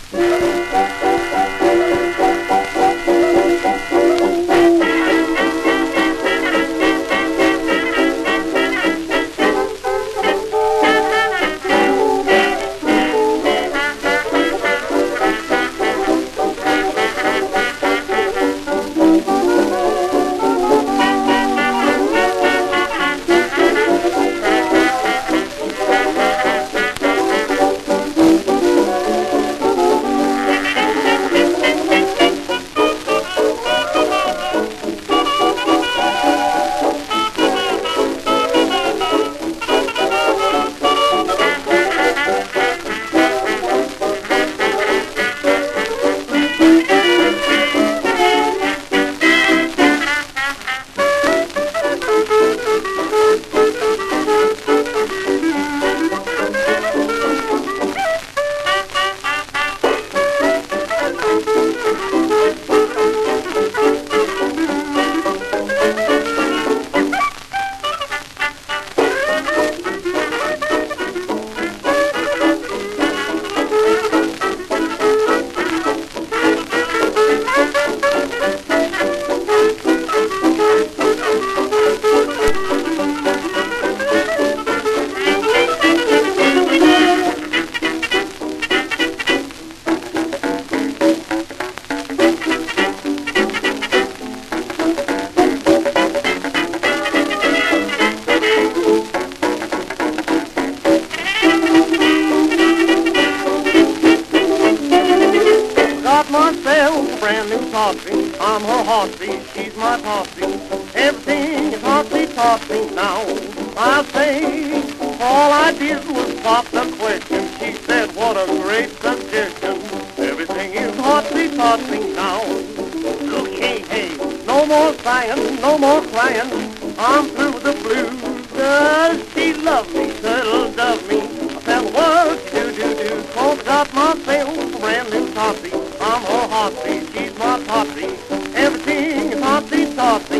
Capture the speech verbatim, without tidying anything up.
myself a brand new Totsy. I'm her Hotsy, she's my Totsy. Everything is Hotsy Totsy now. I say, all I did was pop the question. She said, what a great suggestion. Everything is Hotsy Totsy now. Look, hey, hey, no more sighing, no more crying. I'm through with the blues. Does she love me, turtle dove me? I said, what do, do, do? Cause got myself a brand new Totsy. I'm her Hotsy, she's my Totsy. Everything is Hotsy Totsy.